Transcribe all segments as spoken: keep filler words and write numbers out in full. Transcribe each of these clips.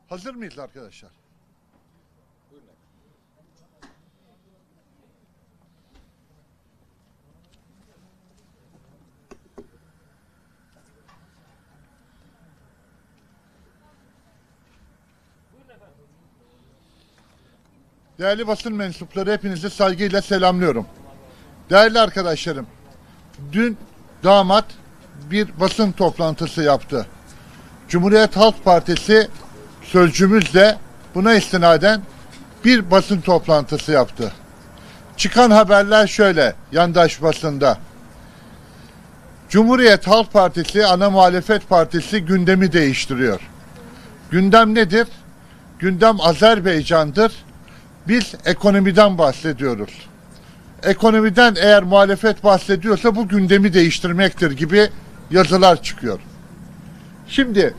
Hazır mıyız arkadaşlar? Değerli basın mensupları, hepinizi saygıyla selamlıyorum. Değerli arkadaşlarım, dün damat bir basın toplantısı yaptı. Cumhuriyet Halk Partisi sözcümüzle buna istinaden bir basın toplantısı yaptı. Çıkan haberler şöyle, yandaş basında. Cumhuriyet Halk Partisi, ana muhalefet partisi gündemi değiştiriyor. Gündem nedir? Gündem Azerbaycan'dır. Biz ekonomiden bahsediyoruz. Ekonomiden eğer muhalefet bahsediyorsa bu gündemi değiştirmektir gibi yazılar çıkıyor. Şimdi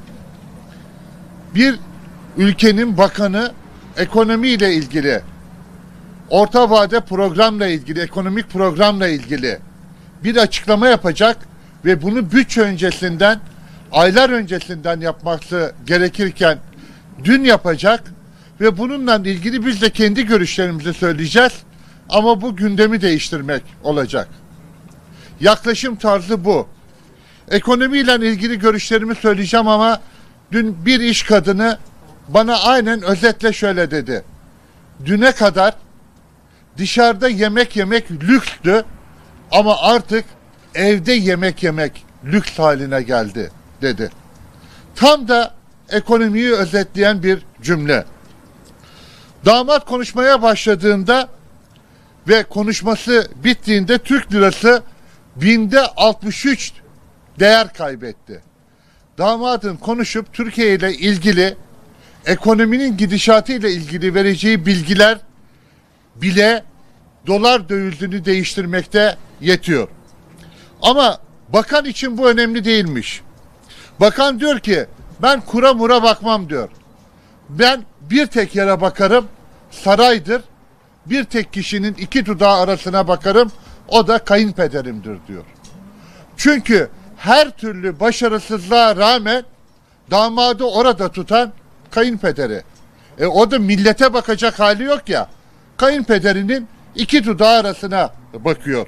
bir ülkenin bakanı ekonomiyle ilgili, orta vade programla ilgili, ekonomik programla ilgili bir açıklama yapacak ve bunu bütçe öncesinden, aylar öncesinden yapması gerekirken dün yapacak ve bununla ilgili biz de kendi görüşlerimizi söyleyeceğiz ama bu gündemi değiştirmek olacak. Yaklaşım tarzı bu. Ekonomiyle ilgili görüşlerimi söyleyeceğim ama dün bir iş kadını bana aynen özetle şöyle dedi. Düne kadar dışarıda yemek yemek lükstü ama artık evde yemek yemek lüks haline geldi dedi. Tam da ekonomiyi özetleyen bir cümle. Damat konuşmaya başladığında ve konuşması bittiğinde Türk lirası binde altmış üç değer kaybetti. Damadın konuşup Türkiye ile ilgili, ekonominin gidişatı ile ilgili vereceği bilgiler bile dolar dövizini değiştirmekte yetiyor. Ama bakan için bu önemli değilmiş. Bakan diyor ki ben kura mura bakmam diyor. Ben bir tek yere bakarım, saraydır. Bir tek kişinin iki dudağı arasına bakarım, o da kayınpederimdir diyor. Çünkü her türlü başarısızlığa rağmen damadı orada tutan kayınpederi. E o da millete bakacak hali yok ya. Kayınpederinin iki dudağı arasına bakıyor.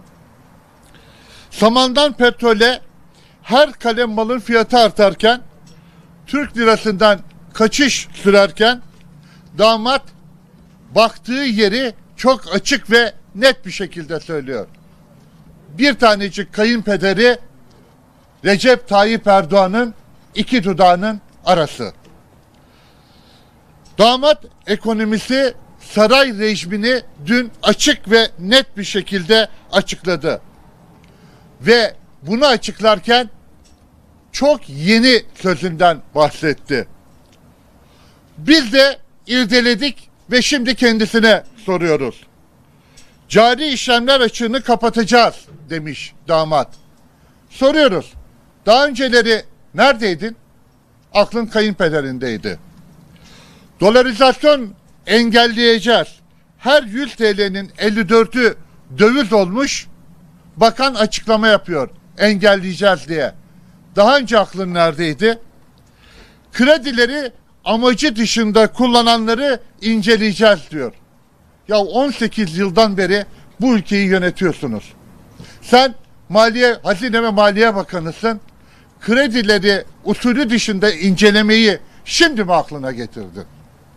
Samandan petrole her kalem malın fiyatı artarken, Türk lirasından kaçış sürerken damat baktığı yeri çok açık ve net bir şekilde söylüyor. Bir tanecik kayınpederi Recep Tayyip Erdoğan'ın iki dudağının arası. Damat ekonomisi saray rejimini dün açık ve net bir şekilde açıkladı. Ve bunu açıklarken çok yeni sözünden bahsetti. Biz de irdeledik ve şimdi kendisine soruyoruz. Cari işlemler açığını kapatacağız demiş damat. Soruyoruz. Daha önceleri neredeydin? Aklın kayınpederindeydi. Dolarizasyon engelleyeceğiz. Her yüz T L'nin elli dördü döviz olmuş. Bakan açıklama yapıyor. Engelleyeceğiz diye. Daha önce aklın neredeydi? Kredileri amacı dışında kullananları inceleyeceğiz diyor. Ya on sekiz yıldan beri bu ülkeyi yönetiyorsunuz. Sen Maliye, Hazine ve Maliye Bakanısın. Kredileri usulü dışında incelemeyi şimdi mi aklına getirdin?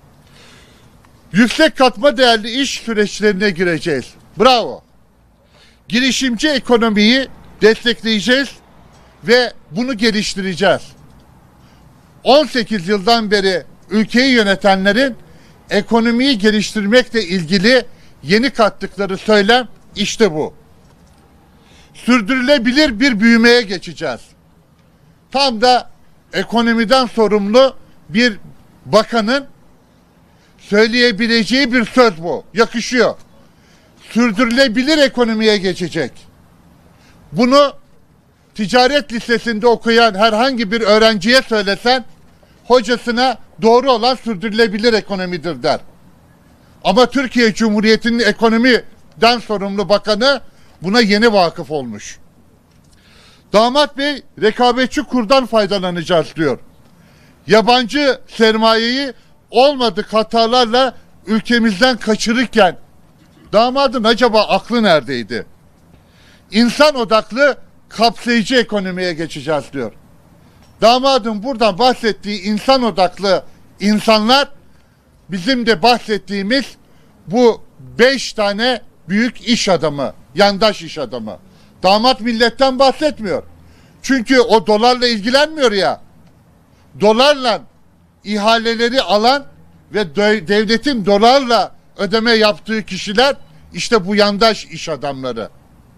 Yüksek katma değerli iş süreçlerine gireceğiz. Bravo. Girişimci ekonomiyi destekleyeceğiz ve bunu geliştireceğiz. on sekiz yıldan beri ülkeyi yönetenlerin ekonomiyi geliştirmekle ilgili yeni kattıkları söylem işte bu. Sürdürülebilir bir büyümeye geçeceğiz. Tam da ekonomiden sorumlu bir bakanın söyleyebileceği bir söz bu. Yakışıyor. Sürdürülebilir ekonomiye geçecek. Bunu ticaret lisesinde okuyan herhangi bir öğrenciye söylesen hocasına doğru olan sürdürülebilir ekonomidir der. Ama Türkiye Cumhuriyeti'nin ekonomiden sorumlu bakanı buna yeni vakıf olmuş. Damat Bey rekabetçi kurdan faydalanacağız diyor. yabancı sermayeyi olmadık hatalarla ülkemizden kaçırırken damadın acaba aklı neredeydi? İnsan odaklı kapsayıcı ekonomiye geçeceğiz diyor. Damadın buradan bahsettiği insan odaklı insanlar bizim de bahsettiğimiz bu beş tane büyük iş adamı, yandaş iş adamı. Damat milletten bahsetmiyor. Çünkü o dolarla ilgilenmiyor ya. Dolarla ihaleleri alan ve devletin dolarla ödeme yaptığı kişiler işte bu yandaş iş adamları.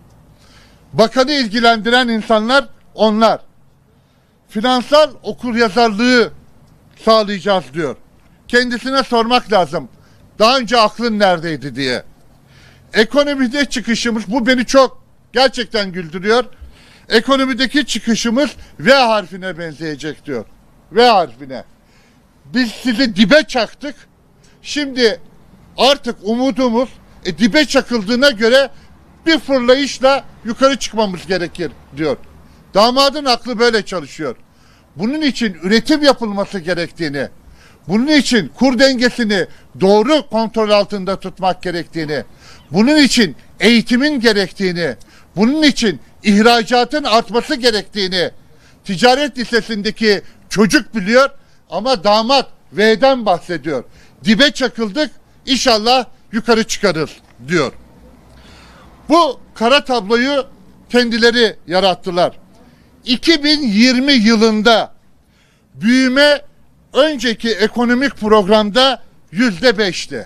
Bakanı ilgilendiren insanlar onlar. Finansal okuryazarlığı sağlayacağız diyor. Kendisine sormak lazım. Daha önce aklın neredeydi diye. Ekonomide çıkışımız, bu beni çok gerçekten güldürüyor. Ekonomideki çıkışımız V harfine benzeyecek diyor. V harfine. Biz sizi dibe çaktık. Şimdi artık umudumuz e, dibe çakıldığına göre bir fırlayışla yukarı çıkmamız gerekir diyor. Damadın aklı böyle çalışıyor. Bunun için üretim yapılması gerektiğini, bunun için kur dengesini doğru kontrol altında tutmak gerektiğini, bunun için eğitimin gerektiğini, bunun için ihracatın artması gerektiğini ticaret lisesindeki çocuk biliyor ama damat V'den bahsediyor. Dibe çakıldık, inşallah yukarı çıkarız diyor. Bu kara tabloyu kendileri yarattılar. iki bin yirmi yılında büyüme önceki ekonomik programda yüzde beşti.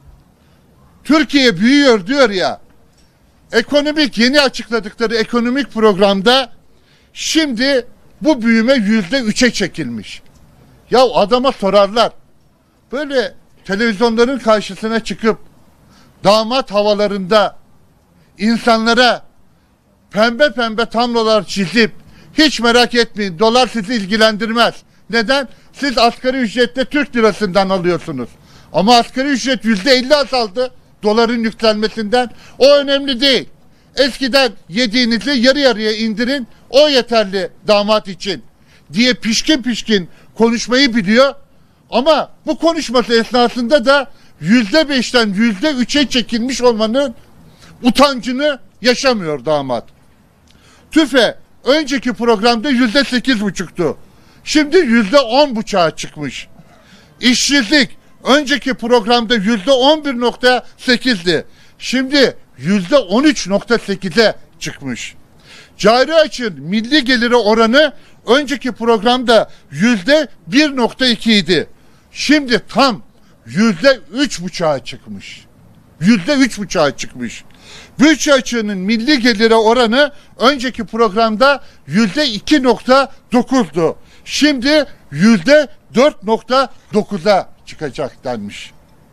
Türkiye büyüyor diyor ya, ekonomik yeni açıkladıkları ekonomik programda şimdi bu büyüme yüzde üçe çekilmiş. Ya adama sorarlar, böyle televizyonların karşısına çıkıp damat havalarında insanlara pembe pembe tablolar çizip hiç merak etmeyin dolar sizi ilgilendirmez. Neden? Siz asgari ücrette Türk lirasından alıyorsunuz. Ama asgari ücret yüzde elli azaldı doların yükselmesinden. O önemli değil. Eskiden yediğinizi yarı yarıya indirin, o yeterli damat için diye pişkin pişkin konuşmayı biliyor. Ama bu konuşması esnasında da yüzde beşten yüzde üçe çekilmiş olmanın utancını yaşamıyor damat. TÜFE önceki programda yüzde sekiz buçuktu. Şimdi yüzde on buçuğa çıkmış. İşsizlik önceki programda yüzde on bir nokta sekizdi. Şimdi yüzde on üç nokta sekize çıkmış. Cari açığın milli geliri oranı önceki programda yüzde bir nokta iki idi. Şimdi tam yüzde üç buçuğa çıkmış. Yüzde üç buçuğa çıkmış. Bütçe açığının milli geliri oranı önceki programda yüzde iki nokta dokuzdu. Şimdi yüzde dört nokta dokuza çıkacak denmiş.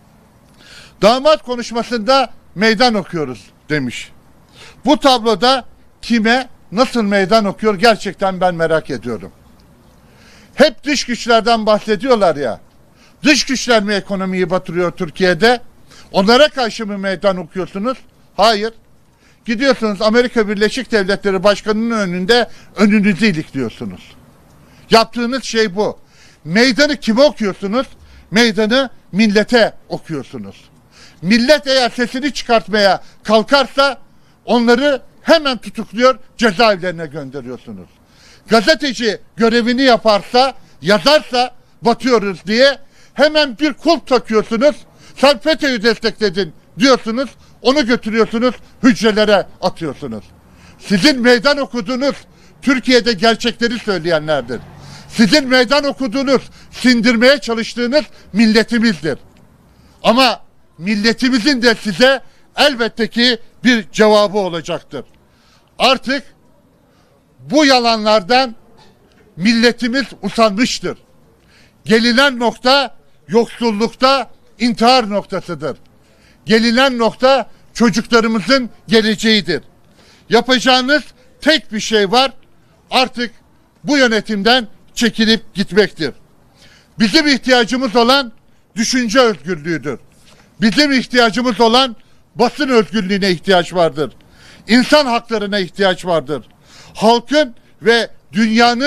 Damat konuşmasında meydan okuyoruz demiş. Bu tabloda kime nasıl meydan okuyor gerçekten ben merak ediyorum. Hep dış güçlerden bahsediyorlar ya. Dış güçler mi ekonomiyi batırıyor Türkiye'de? Onlara karşı mı meydan okuyorsunuz? Hayır. Gidiyorsunuz Amerika Birleşik Devletleri Başkanı'nın önünde önünüzü ilikliyorsunuz. Yaptığınız şey bu. Meydanı kime okuyorsunuz? Meydanı millete okuyorsunuz. Millet eğer sesini çıkartmaya kalkarsa onları hemen tutukluyor, cezaevlerine gönderiyorsunuz. Gazeteci görevini yaparsa, yazarsa batıyoruz diye hemen bir kulp takıyorsunuz. Sen FETÖ'yü destekledin diyorsunuz. Onu götürüyorsunuz, hücrelere atıyorsunuz. Sizin meydan okuduğunuz Türkiye'de gerçekleri söyleyenlerdir. Sizin meydan okuduğunuz, sindirmeye çalıştığınız milletimizdir. Ama milletimizin de size elbette ki bir cevabı olacaktır. Artık bu yalanlardan milletimiz usanmıştır. Gelinen nokta yoksullukta intihar noktasıdır. Gelinen nokta çocuklarımızın geleceğidir. Yapacağınız tek bir şey var. Artık bu yönetimden çekilip gitmektir. Bizim ihtiyacımız olan düşünce özgürlüğüdür. Bizim ihtiyacımız olan basın özgürlüğüne ihtiyaç vardır. İnsan haklarına ihtiyaç vardır. Halkın ve dünyanın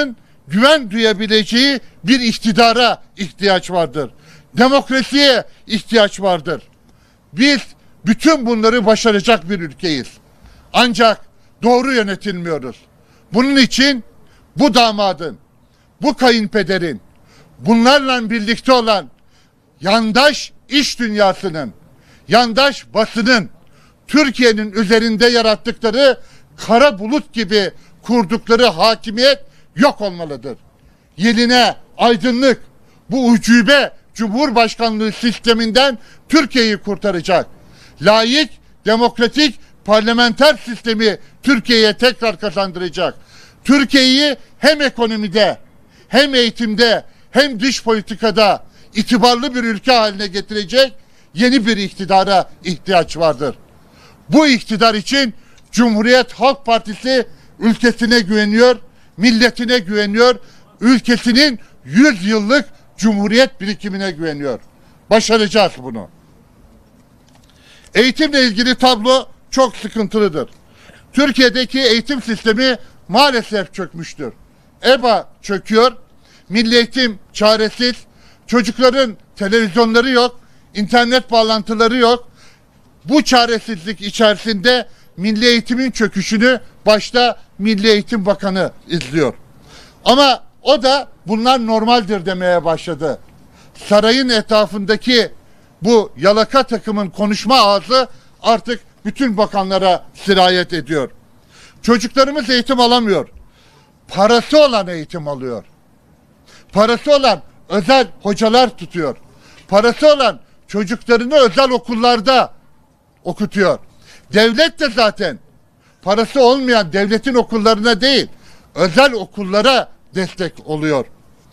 güven duyabileceği bir iktidara ihtiyaç vardır. Demokrasiye ihtiyaç vardır. Biz bütün bunları başaracak bir ülkeyiz. Ancak doğru yönetilmiyoruz. Bunun için bu damadın, bu kayınpederin, bunlarla birlikte olan yandaş iş dünyasının, yandaş basının, Türkiye'nin üzerinde yarattıkları kara bulut gibi kurdukları hakimiyet yok olmalıdır. Yerine aydınlık, bu ucube Cumhurbaşkanlığı sisteminden Türkiye'yi kurtaracak, layık, demokratik, parlamenter sistemi Türkiye'ye tekrar kazandıracak. Türkiye'yi hem ekonomide, hem eğitimde, hem dış politikada itibarlı bir ülke haline getirecek yeni bir iktidara ihtiyaç vardır. Bu iktidar için Cumhuriyet Halk Partisi ülkesine güveniyor, milletine güveniyor, ülkesinin yüz yıllık cumhuriyet birikimine güveniyor. Başaracağız bunu. Eğitimle ilgili tablo çok sıkıntılıdır. Türkiye'deki eğitim sistemi maalesef çökmüştür. EBA çöküyor, milli eğitim çaresiz, çocukların televizyonları yok, internet bağlantıları yok. Bu çaresizlik içerisinde milli eğitimin çöküşünü başta Milli Eğitim Bakanı izliyor. Ama o da bunlar normaldir demeye başladı. Sarayın etrafındaki bu yalaka takımın konuşma ağzı artık bütün bakanlara sirayet ediyor. Çocuklarımız eğitim alamıyor. Parası olan eğitim alıyor. Parası olan özel hocalar tutuyor. Parası olan çocuklarını özel okullarda okutuyor. Devlet de zaten parası olmayan devletin okullarına değil, özel okullara destek oluyor.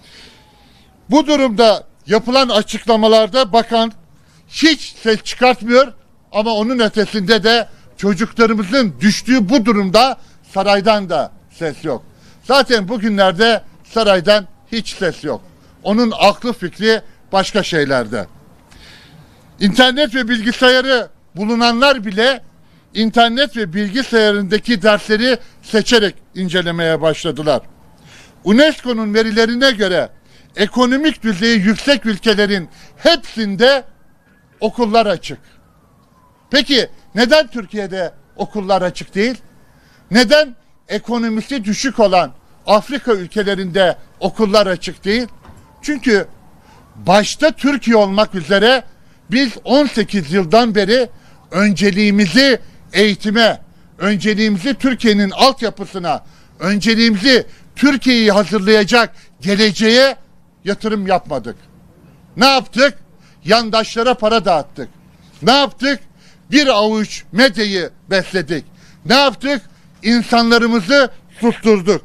Bu durumda yapılan açıklamalarda bakan hiç ses çıkartmıyor ama onun ötesinde de çocuklarımızın düştüğü bu durumda saraydan da ses yok. Zaten bugünlerde saraydan hiç ses yok. Onun aklı fikri başka şeylerde. İnternet ve bilgisayarı bulunanlar bile internet ve bilgisayarındaki dersleri seçerek incelemeye başladılar. UNESCO'nun verilerine göre ekonomik düzeyi yüksek ülkelerin hepsinde okullar açık. Peki neden Türkiye'de okullar açık değil? Neden ekonomisi düşük olan Afrika ülkelerinde okullar açık değil? Çünkü başta Türkiye olmak üzere biz on sekiz yıldan beri önceliğimizi eğitime, önceliğimizi Türkiye'nin altyapısına, önceliğimizi Türkiye'yi hazırlayacak geleceğe yatırım yapmadık. Ne yaptık? Yandaşlara para dağıttık. Ne yaptık? Bir avuç medyayı besledik. Ne yaptık? İnsanlarımızı susturduk.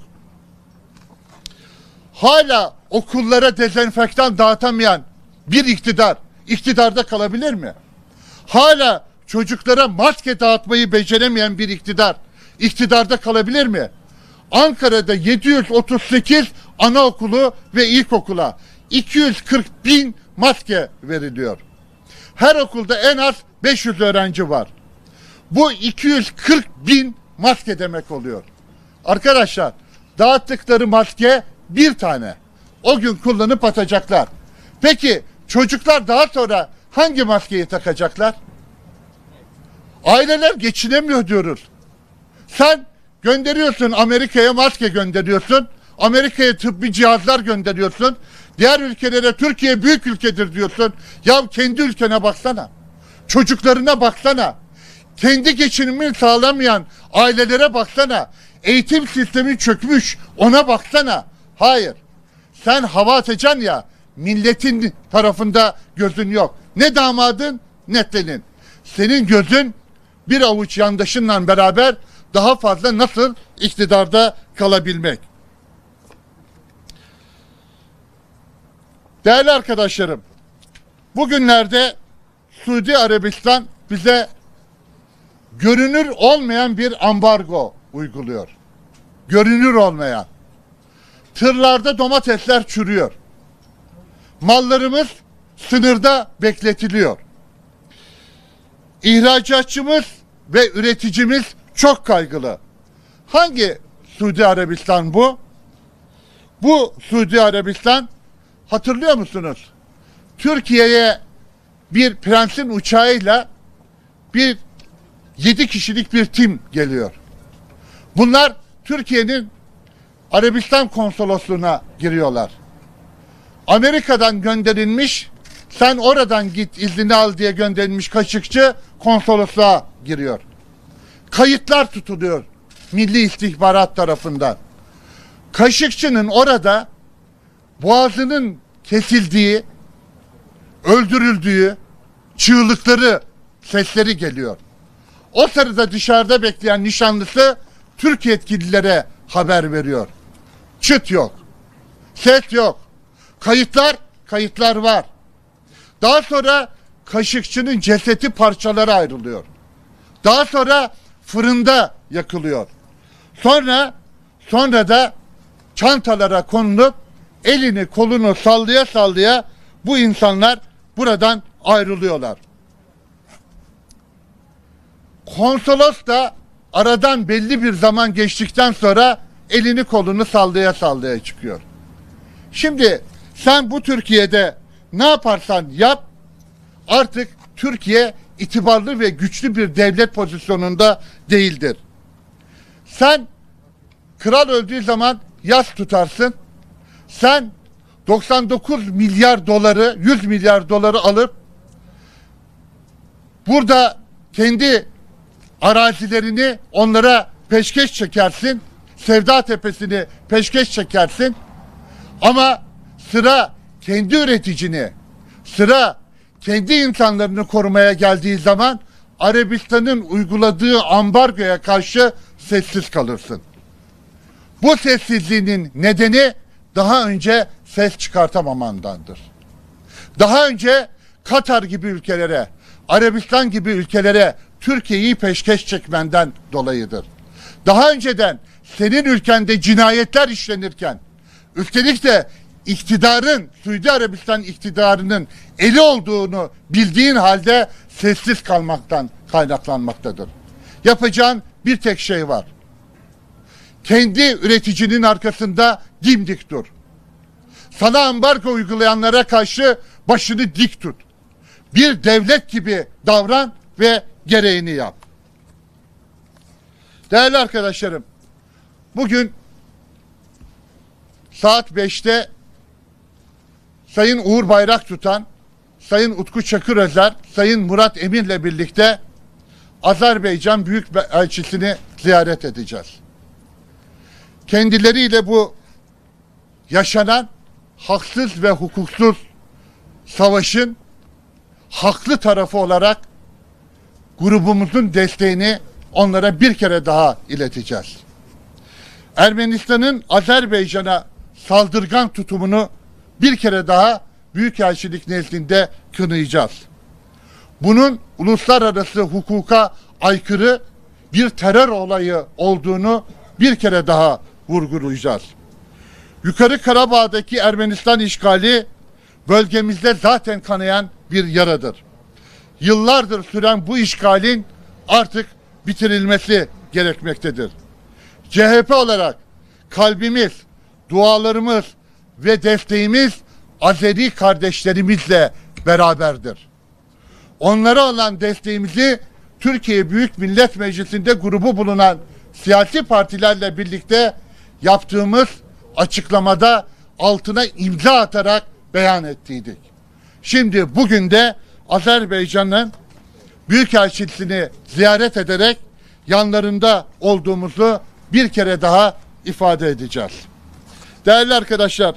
Hala okullara dezenfektan dağıtamayan bir iktidar, iktidarda kalabilir mi? Hala çocuklara maske dağıtmayı beceremeyen bir iktidar, iktidarda kalabilir mi? Ankara'da yedi yüz otuz sekiz anaokulu ve ilkokula iki yüz kırk bin maske veriliyor. Her okulda en az beş yüz öğrenci var. Bu iki yüz kırk bin maske demek oluyor. Arkadaşlar, dağıttıkları maske bir tane. O gün kullanıp atacaklar. Peki çocuklar daha sonra hangi maskeyi takacaklar? Aileler geçinemiyor diyoruz. Sen gönderiyorsun, Amerika'ya maske gönderiyorsun. Amerika'ya tıbbi cihazlar gönderiyorsun. Diğer ülkelere Türkiye büyük ülkedir diyorsun. Ya kendi ülkene baksana. Çocuklarına baksana. Kendi geçinimini sağlamayan ailelere baksana. Eğitim sistemi çökmüş, ona baksana. Hayır. Sen hava atacaksın ya, milletin tarafında gözün yok. Ne damadın ne senin. Senin gözün bir avuç yandaşınla beraber daha fazla nasıl iktidarda kalabilmek. Değerli arkadaşlarım, bugünlerde Suudi Arabistan bize görünür olmayan bir ambargo uyguluyor. Görünür olmayan. Tırlarda domatesler çürüyor. Mallarımız sınırda bekletiliyor. İhracatçımız ve üreticimiz çok kaygılı. Hangi Suudi Arabistan bu? Bu Suudi Arabistan, hatırlıyor musunuz? Türkiye'ye bir prensin uçağıyla bir yedi kişilik bir tim geliyor. Bunlar Türkiye'nin Arabistan konsolosluğuna giriyorlar. Amerika'dan gönderilmiş, sen oradan git iznini al diye gönderilmiş Kaşıkçı konsolosluğa giriyor. Kayıtlar tutuluyor Milli İstihbarat tarafından. Kaşıkçı'nın orada boğazının kesildiği, öldürüldüğü, çığlıkları, sesleri geliyor. O sırada dışarıda bekleyen nişanlısı Türk yetkililere haber veriyor. Çıt yok, ses yok. Kayıtlar, kayıtlar var. Daha sonra Kaşıkçı'nın cesedi parçalara ayrılıyor. Daha sonra fırında yakılıyor. Sonra, sonra da çantalara konulup elini kolunu sallaya sallaya bu insanlar buradan ayrılıyorlar. Konsolos da aradan belli bir zaman geçtikten sonra elini kolunu sallaya sallaya çıkıyor. Şimdi sen bu Türkiye'de ne yaparsan yap, artık Türkiye itibarlı ve güçlü bir devlet pozisyonunda değildir. Sen kral öldüğü zaman yas tutarsın. Sen doksan dokuz milyar doları, yüz milyar doları alıp burada kendi arazilerini onlara peşkeş çekersin. Sevda Tepesi'ni peşkeş çekersin. Ama sıra kendi üreticini, sıra kendi insanlarını korumaya geldiği zaman Arabistan'ın uyguladığı ambargoya karşı sessiz kalırsın. Bu sessizliğinin nedeni daha önce ses çıkartamamandandır. Daha önce Katar gibi ülkelere, Arabistan gibi ülkelere Türkiye'yi peşkeş çekmenden dolayıdır. Daha önceden senin ülkende cinayetler işlenirken, üstelik de iktidarın, Suudi Arabistan iktidarının eli olduğunu bildiğin halde sessiz kalmaktan kaynaklanmaktadır. Yapacağın bir tek şey var. Kendi üreticinin arkasında dimdik dur. Sana ambargo uygulayanlara karşı başını dik tut. Bir devlet gibi davran ve gereğini yap. Değerli arkadaşlarım, bugün saat beşte Sayın Uğur Bayraktutan, Sayın Utku Çakırözer, Sayın Murat Emir'le birlikte Azerbaycan Büyükelçisini ziyaret edeceğiz. Kendileriyle bu yaşanan haksız ve hukuksuz savaşın haklı tarafı olarak grubumuzun desteğini onlara bir kere daha ileteceğiz. Ermenistan'ın Azerbaycan'a saldırgan tutumunu bir kere daha Büyükelçilik nezdinde kınayacağız. Bunun uluslararası hukuka aykırı bir terör olayı olduğunu bir kere daha vurgulayacağız. Yukarı Karabağ'daki Ermenistan işgali bölgemizde zaten kanayan bir yaradır. Yıllardır süren bu işgalin artık bitirilmesi gerekmektedir. C H P olarak kalbimiz, dualarımız ve desteğimiz Azeri kardeşlerimizle beraberdir. Onlara olan desteğimizi Türkiye Büyük Millet Meclisi'nde grubu bulunan siyasi partilerle birlikte yaptığımız açıklamada altına imza atarak beyan ettiydik. Şimdi bugün de Azerbaycan'ın Büyükelçisini ziyaret ederek yanlarında olduğumuzu bir kere daha ifade edeceğiz. Değerli arkadaşlar,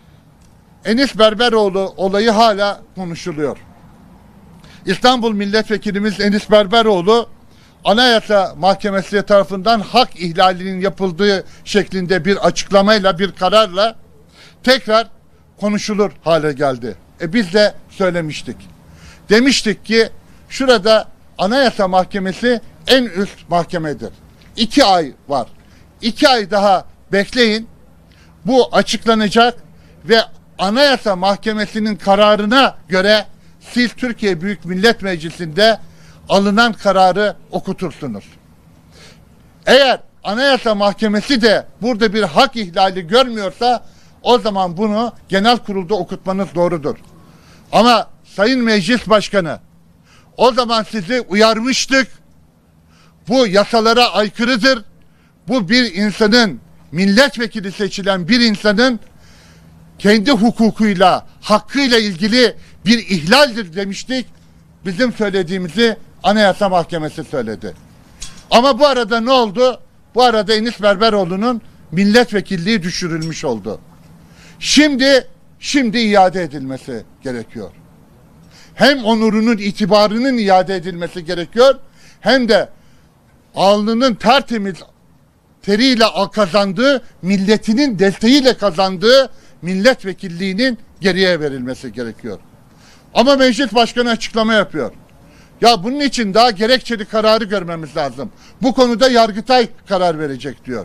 Enis Berberoğlu olayı hala konuşuluyor. İstanbul Milletvekilimiz Enis Berberoğlu, Anayasa Mahkemesi tarafından hak ihlalinin yapıldığı şeklinde bir açıklamayla, bir kararla tekrar konuşulur hale geldi. E biz de söylemiştik. Demiştik ki şurada Anayasa Mahkemesi en üst mahkemedir. İki ay var. İki ay daha bekleyin. Bu açıklanacak ve Anayasa Mahkemesi'nin kararına göre siz Türkiye Büyük Millet Meclisi'nde alınan kararı okutursunuz. Eğer Anayasa Mahkemesi de burada bir hak ihlali görmüyorsa o zaman bunu genel kurulda okutmanız doğrudur. Ama Sayın Meclis Başkanı, o zaman sizi uyarmıştık. Bu yasalara aykırıdır. Bu bir insanın, milletvekili seçilen bir insanın kendi hukukuyla, hakkıyla ilgili bir ihlaldir demiştik. Bizim söylediğimizi Anayasa Mahkemesi söyledi. Ama bu arada ne oldu? Bu arada Enis Berberoğlu'nun milletvekilliği düşürülmüş oldu. Şimdi, şimdi iade edilmesi gerekiyor. Hem onurunun, itibarının iade edilmesi gerekiyor, hem de alnının tertemiz teriyle kazandığı, milletinin desteğiyle kazandığı milletvekilliğinin geriye verilmesi gerekiyor. Ama meclis başkanı açıklama yapıyor. Ya bunun için daha gerekçeli kararı görmemiz lazım. Bu konuda Yargıtay karar verecek diyor.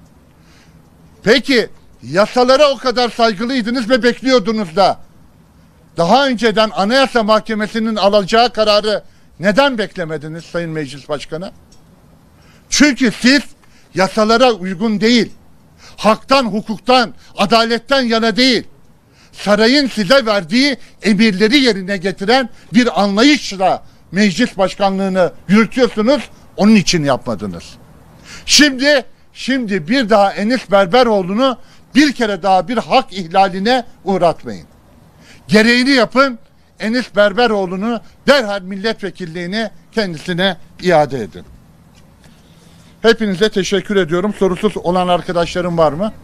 Peki yasalara o kadar saygılıydınız ve bekliyordunuz da daha önceden Anayasa Mahkemesi'nin alacağı kararı neden beklemediniz Sayın Meclis Başkanı? Çünkü siz yasalara uygun değil, haktan, hukuktan, adaletten yana değil, sarayın size verdiği emirleri yerine getiren bir anlayışla meclis başkanlığını yürütüyorsunuz, onun için yapmadınız. Şimdi, şimdi bir daha Enis Berberoğlu'nu bir kere daha bir hak ihlaline uğratmayın. Gereğini yapın, Enis Berberoğlu'nu derhal milletvekilliğini kendisine iade edin. Hepinize teşekkür ediyorum. Sorusuz olan arkadaşlarım var mı?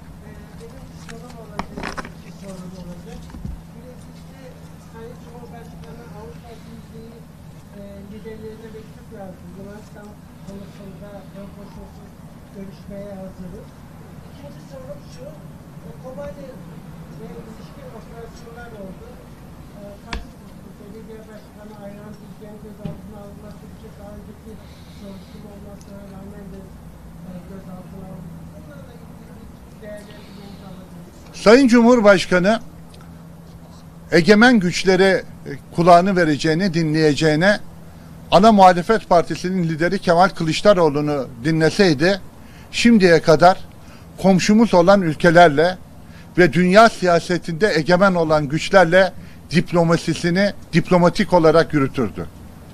Görüşmeye hazırız. İkinci sorum şu, Kobani ve ilişkin operasyonlar oldu. Kaç belediye başkanı Ayhan Bilge'nin gözaltına alınması için daha önceki soruşturma olmasına rağmen de gözaltına alındı. Bunlarla ilgili bir değerlendirmenizi alabiliriz. Sayın Cumhurbaşkanı egemen güçlere kulağını vereceğine, dinleyeceğine ana muhalefet partisinin lideri Kemal Kılıçdaroğlu'nu dinleseydi şimdiye kadar komşumuz olan ülkelerle ve dünya siyasetinde egemen olan güçlerle diplomasisini diplomatik olarak yürütürdü.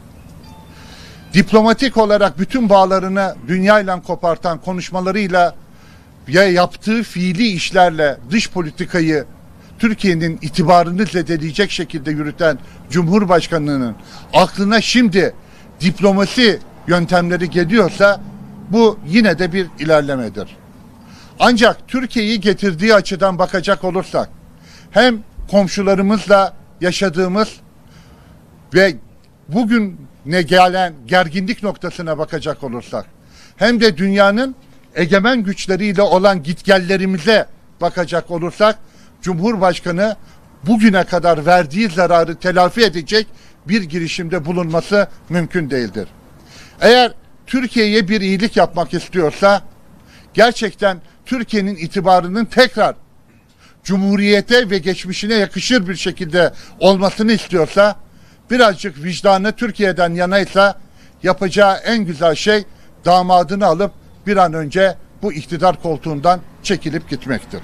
Diplomatik olarak bütün bağlarını dünyayla kopartan konuşmalarıyla ya yaptığı fiili işlerle dış politikayı Türkiye'nin itibarını zedeleyecek şekilde yürüten Cumhurbaşkanı'nın aklına şimdi diplomasi yöntemleri geliyorsa bu yine de bir ilerlemedir. Ancak Türkiye'yi getirdiği açıdan bakacak olursak hem komşularımızla yaşadığımız ve bugün ne gelen gerginlik noktasına bakacak olursak hem de dünyanın egemen güçleriyle olan gitgellerimize bakacak olursak Cumhurbaşkanı bugüne kadar verdiği zararı telafi edecek bir girişimde bulunması mümkün değildir. Eğer Türkiye'ye bir iyilik yapmak istiyorsa, gerçekten Türkiye'nin itibarının tekrar Cumhuriyete ve geçmişine yakışır bir şekilde olmasını istiyorsa, birazcık vicdanı Türkiye'den yanaysa yapacağı en güzel şey damadını alıp bir an önce bu iktidar koltuğundan çekilip gitmektir.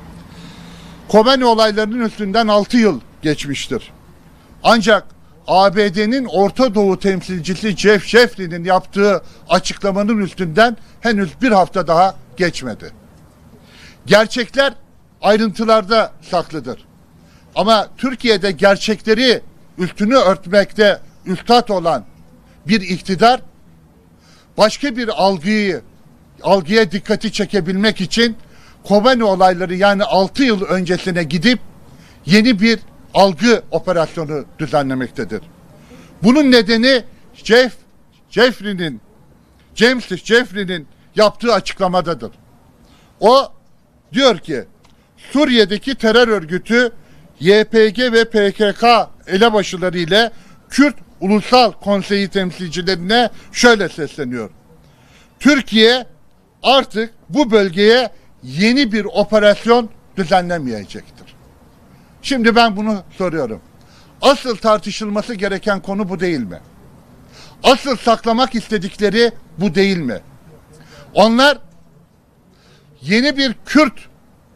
Kobani olaylarının üstünden altı yıl geçmiştir. Ancak A B D'nin Orta Doğu temsilcisi Jeff Jeffrey'nin yaptığı açıklamanın üstünden henüz bir hafta daha geçmedi. Gerçekler ayrıntılarda saklıdır. Ama Türkiye'de gerçekleri üstünü örtmekte üstad olan bir iktidar başka bir algıyı algıya dikkati çekebilmek için Kobani olayları yani altı yıl öncesine gidip yeni bir algı operasyonu düzenlemektedir. Bunun nedeni Jeff Jeffrey'nin James Jeffrey'nin yaptığı açıklamadadır. O diyor ki Suriye'deki terör örgütü Y P G ve P K K elebaşıları ile Kürt Ulusal Konseyi temsilcilerine şöyle sesleniyor. Türkiye artık bu bölgeye yeni bir operasyon düzenlemeyecektir. Şimdi ben bunu soruyorum. Asıl tartışılması gereken konu bu değil mi? Asıl saklamak istedikleri bu değil mi? Onlar yeni bir Kürt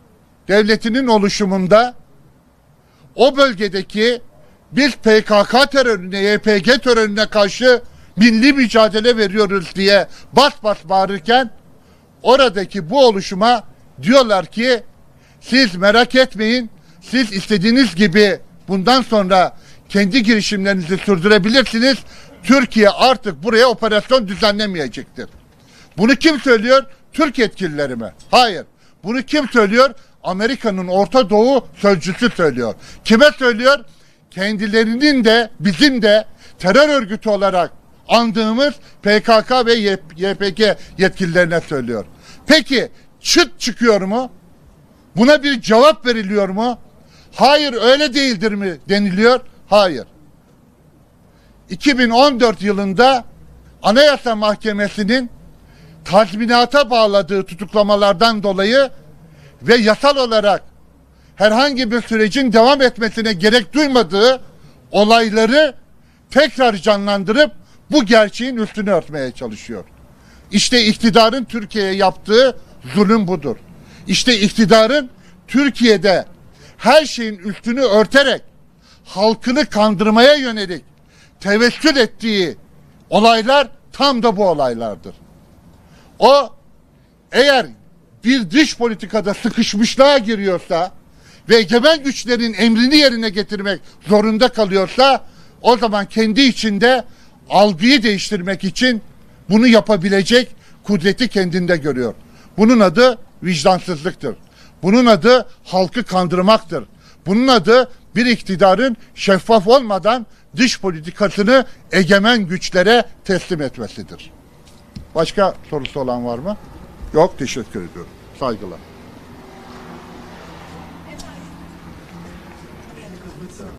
devletinin oluşumunda o bölgedeki biz P K K terörüne, Y P G terörüne karşı milli mücadele veriyoruz diye bas bas bağırırken oradaki bu oluşuma diyorlar ki siz merak etmeyin, siz istediğiniz gibi bundan sonra kendi girişimlerinizi sürdürebilirsiniz. Türkiye artık buraya operasyon düzenlemeyecektir. Bunu kim söylüyor? Türk yetkilileri mi? Hayır. Bunu kim söylüyor? Amerika'nın Orta Doğu sözcüsü söylüyor. Kime söylüyor? Kendilerinin de bizim de terör örgütü olarak andığımız P K K ve Y P G yetkililerine söylüyor. Peki çıt çıkıyor mu? Buna bir cevap veriliyor mu? Hayır, öyle değildir mi deniliyor? Hayır. iki bin on dört yılında Anayasa Mahkemesi'nin tazminata bağladığı tutuklamalardan dolayı ve yasal olarak herhangi bir sürecin devam etmesine gerek duymadığı olayları tekrar canlandırıp bu gerçeğin üstünü örtmeye çalışıyor. İşte iktidarın Türkiye'ye yaptığı zulüm budur. İşte iktidarın Türkiye'de her şeyin üstünü örterek halkını kandırmaya yönelik tevessül ettiği olaylar tam da bu olaylardır. O eğer bir dış politikada sıkışmışlığa giriyorsa ve egemen güçlerin emrini yerine getirmek zorunda kalıyorsa o zaman kendi içinde algıyı değiştirmek için bunu yapabilecek kudreti kendinde görüyor. Bunun adı vicdansızlıktır. Bunun adı halkı kandırmaktır. Bunun adı bir iktidarın şeffaf olmadan dış politikasını egemen güçlere teslim etmesidir. Başka sorusu olan var mı? Yok, teşekkür ediyorum. Saygılar.